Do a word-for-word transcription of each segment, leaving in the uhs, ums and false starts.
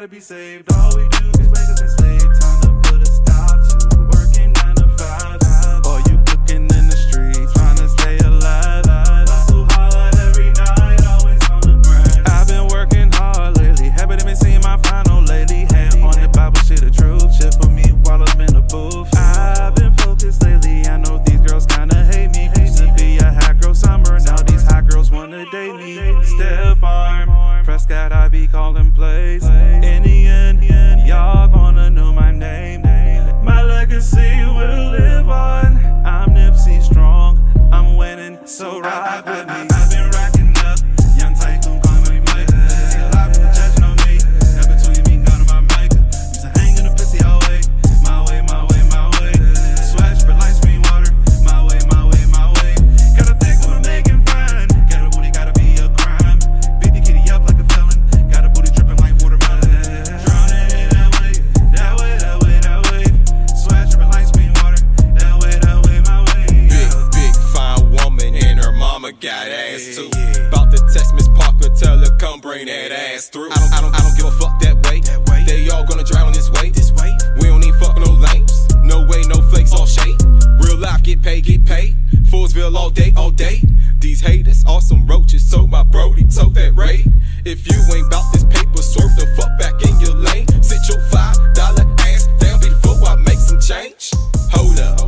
gotta be saved. All we do is wake up and slave. Time to put a stop to working nine to five. Or you cooking in the streets, trying to stay alive. Hustle hard every night, always on the grind. I've been working hard lately, haven't even seen my final lately. Hand on the Bible, shit the truth, shit for me while I'm in the booth. I've been focused lately, I know these girls kinda hate me. Used to be a hot girl summer, now these hot girls wanna date me. Step Farm, Prescott, I be calling plays. In the end, y'all gonna know my name. My legacy will live on. I'm Nipsey strong, I'm winning, so ride with me. I've been racking up, young tycoon calling me Mike. See a lot of people judging on me, that between me, God and my mic. Used to hang in the pussy all way, my way, my way, my way. Sweat, spread light, screen water, my way, my way, my way. Gotta think what I'm making fine, got a booty, gotta be a crime. Beat the kitty up like a felon, got a booty dripping like watermelon. Drowning in that way, that way, that way, that way. Sweat, spread light, screen water, that way, that way, my way. Big, big, fine woman and her mama got ass too. About to text Miss Parker, tell her come bring that ass through. I don't, I don't, I don't give a fuck that way. They all gonna drown on this way. We don't even fuck no lames. No way, no flakes, all shade. Real life, get paid, get paid. Foolsville all day, all day. These haters are some roaches, so my brody told that raid. If you ain't bout this paper, swerve the fuck back in your lane. Sit your five dollar ass down before I make some change. Hold up,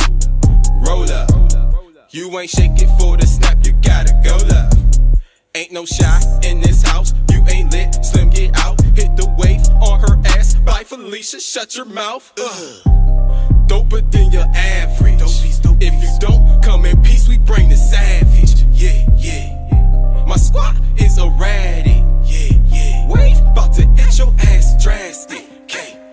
roll up. You ain't shake it for the snap, you gotta go love. Ain't no shy in this house, you ain't lit, slim get out. Hit the wave on her ass, bye Felicia, shut your mouth. Ugh. Doper than your average. If you don't come in peace, we bring the savage. Yeah, yeah. My squad is erratic. Yeah, yeah. Wave, bout to hit your ass drastic. K.